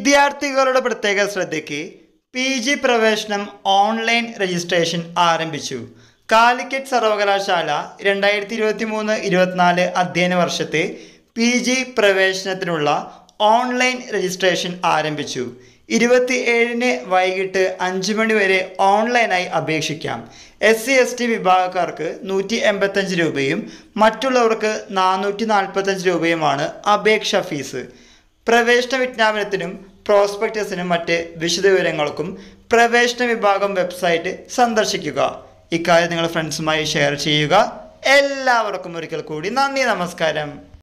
വിദ്യാർത്ഥികളുടെ പ്രത്യേക ശ്രദ്ധയ്ക്ക് PG പ്രവേശനം ഓൺലൈൻ രജിസ്ട്രേഷൻ ആരംഭിച്ചു. കാലിക്കറ്റ് സർവകലാശാല 2023-24 അധ്യയന വർഷത്തെ PG പ്രവേശനത്തിനുള്ള ഓൺലൈൻ രജിസ്ട്രേഷൻ ആരംഭിച്ചു. 27-ന് വൈകിട്ട് 5 മണി വരെ ഓൺലൈനായി അപേക്ഷിക്കാം. SC/ST വിഭാഗക്കാർക്ക് 185 രൂപയും മറ്റുള്ളവർക്ക് 445 രൂപയുമാണ് അപേക്ഷാ ഫീസ്. പ്രവേശന വിജ്ഞാപനത്തിനും പ്രോസ്പെക്ടസിനും മറ്റ് വിശദവിവരങ്ങൾക്കും പ്രവേശന വിഭാഗം വെബ്സൈറ്റ് സന്ദർശിക്കുക. ഇക്കാര്യം നിങ്ങളുടെ ഫ്രണ്ട്സുമായി ഷെയർ ചെയ്യുക. എല്ലാവർക്കും ഒരിക്കൽ കൂടി നന്ദി, നമസ്കാരം.